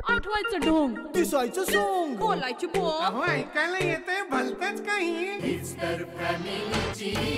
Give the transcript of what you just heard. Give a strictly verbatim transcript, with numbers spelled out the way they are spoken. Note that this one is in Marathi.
आठवायचं ढोंग, दिसायचं सोंग, बोलायची बोंग. अहो ऐकायला येतंय भलतंच काही. हीच तर फॅमिलीची